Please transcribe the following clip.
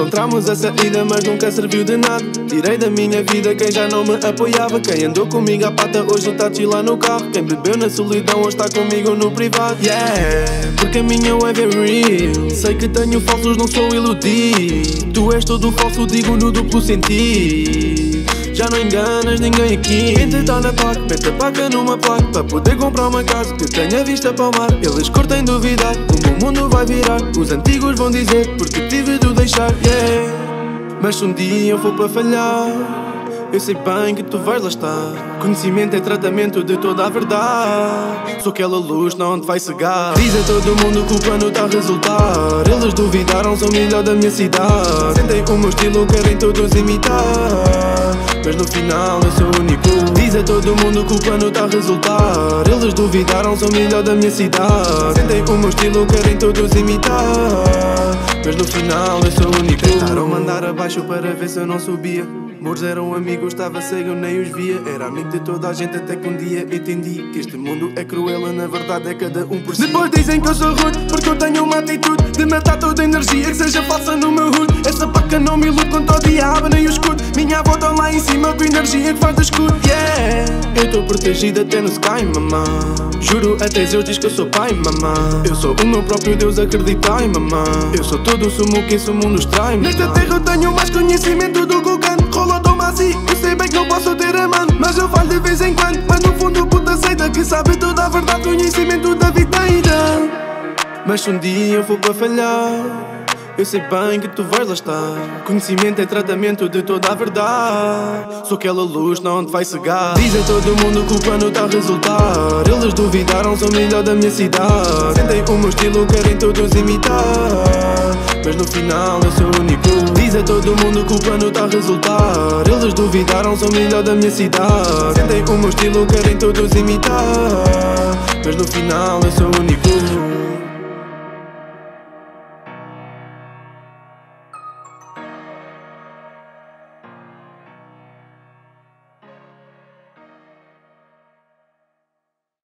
Encontramos a saída, mas nunca serviu de nada. Tirei da minha vida quem já não me apoiava. Quem andou comigo à pata hoje tá lá no carro. Quem bebeu na solidão hoje está comigo no privado. Yeah, porque a minha wave é real. Sei que tenho falsos, não sou iludido. Tu és todo falso, digo no duplo sentido. Já não enganas ninguém aqui. Quem te tá na placa, mete a placa numa placa para poder comprar uma casa que tenha vista para o mar. Eles curtem duvidar como o mundo vai virar. Os antigos vão dizer porque tive de deixar. Yeah, mas se um dia eu for para falhar, eu sei bem que tu vais lá estar. Conhecimento é tratamento de toda a verdade. Sou aquela luz não te vai cegar. Diz a todo mundo que o plano está a resultar. Eles duvidaram, sou o melhor da minha cidade. Sentem o meu estilo, querem todos imitar, mas no final eu sou único. Diz a todo mundo que o plano está a resultar. Eles duvidaram, sou o melhor da minha cidade. Sentem o meu estilo, querem todos imitar, mas no final eu sou único. Tentaram mandar abaixo para ver se eu não subia. Amores eram amigos, estava cego, eu nem os via. Era amigo de toda a gente até que um dia entendi que este mundo é cruel, na verdade é cada um por si. Depois dizem que eu sou rude, porque eu tenho uma atitude de matar toda a energia que seja falsa no meu hood. Essa paca não me ilude quando todo dia abre nem o escudo. Minha avó tá lá em cima com energia que faz do escudo. Yeah, eu estou protegido até no sky, mamã. Juro até Zeus diz que eu sou pai, mamã. Eu sou o meu próprio Deus, acreditai, mamã. Eu sou todo o sumo que esse mundo extrai. Nesta terra eu tenho mais conhecimento do que o canto. Toma assim, eu sei bem que não posso ter a mão, mas eu falho de vez em quando. Mas no fundo puta aceita que sabe toda a verdade, conhecimento da vida ainda. Mas se um dia eu for para falhar, eu sei bem que tu vais lá estar. Conhecimento é tratamento de toda a verdade. Sou aquela luz, não te vai cegar. Diz a todo mundo que o plano está a resultar. Eles duvidaram, sou o melhor da minha cidade. Sentem o meu estilo, querem todos imitar, mas no final eu sou único. Diz a todo mundo que o plano está a resultar. Eles duvidaram, sou o melhor da minha cidade. Sentem o meu estilo, querem todos imitar, mas no final eu sou único.